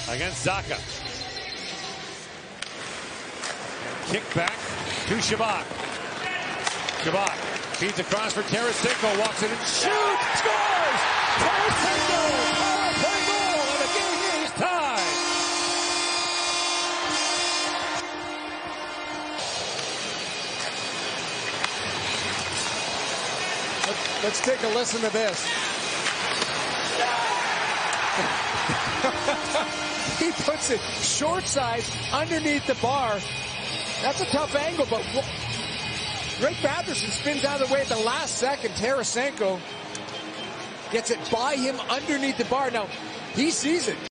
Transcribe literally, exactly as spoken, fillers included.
against Zacha. Kick back to Shabbat. Shabbat feeds across for Tarasenko, walks it and shoots, scores! Tarasenko, power play goal, and the game is tied. Let's take a listen to this. He puts it short side underneath the bar. That's a tough angle, but Drake Batherson spins out of the way at the last second. Tarasenko gets it by him underneath the bar. Now, he sees it.